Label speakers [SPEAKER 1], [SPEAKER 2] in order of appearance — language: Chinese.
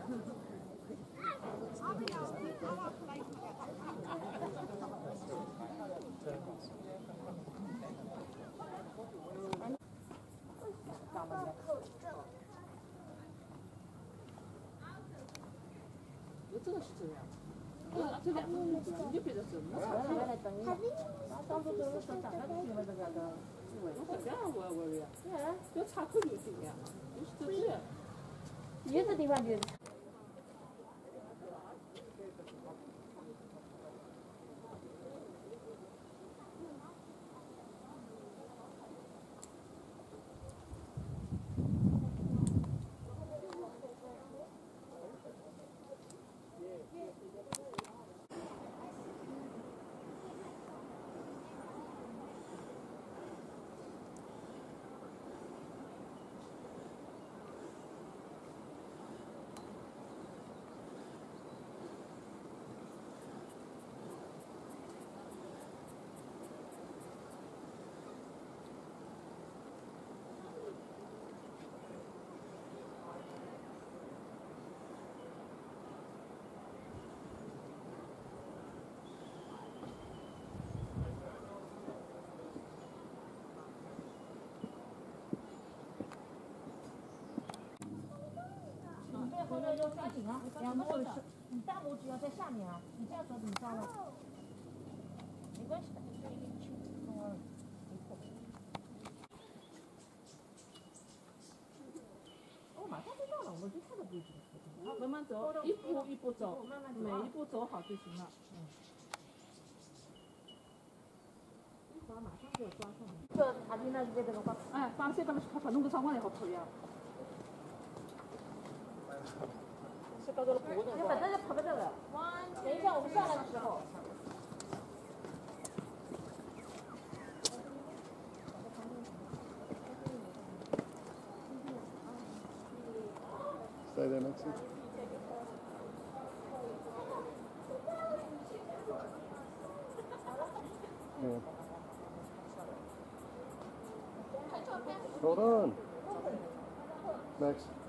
[SPEAKER 1] 这个是这样，这两个你就别的什么？当初都是说长得喜欢这个的，我这样我呀，就插口就行了，就是这样。有的地方就是。
[SPEAKER 2] 要放紧啊，两个手是，你大拇指要在下面啊，你这样手怎么抓了？没关系的，哦，马上就到了，我就看到不会这个。
[SPEAKER 1] 好，慢慢走，一步一步走，每一步走好就行了。
[SPEAKER 2] 一会儿马上就要抓上来。就他听到这个话，
[SPEAKER 1] 哎，放这个他弄个窗外好可以啊。
[SPEAKER 2] 你本身就跑不这个，等一下我们上来的时候。
[SPEAKER 3] Stay there, Maxie. Yeah. Hold on. Max.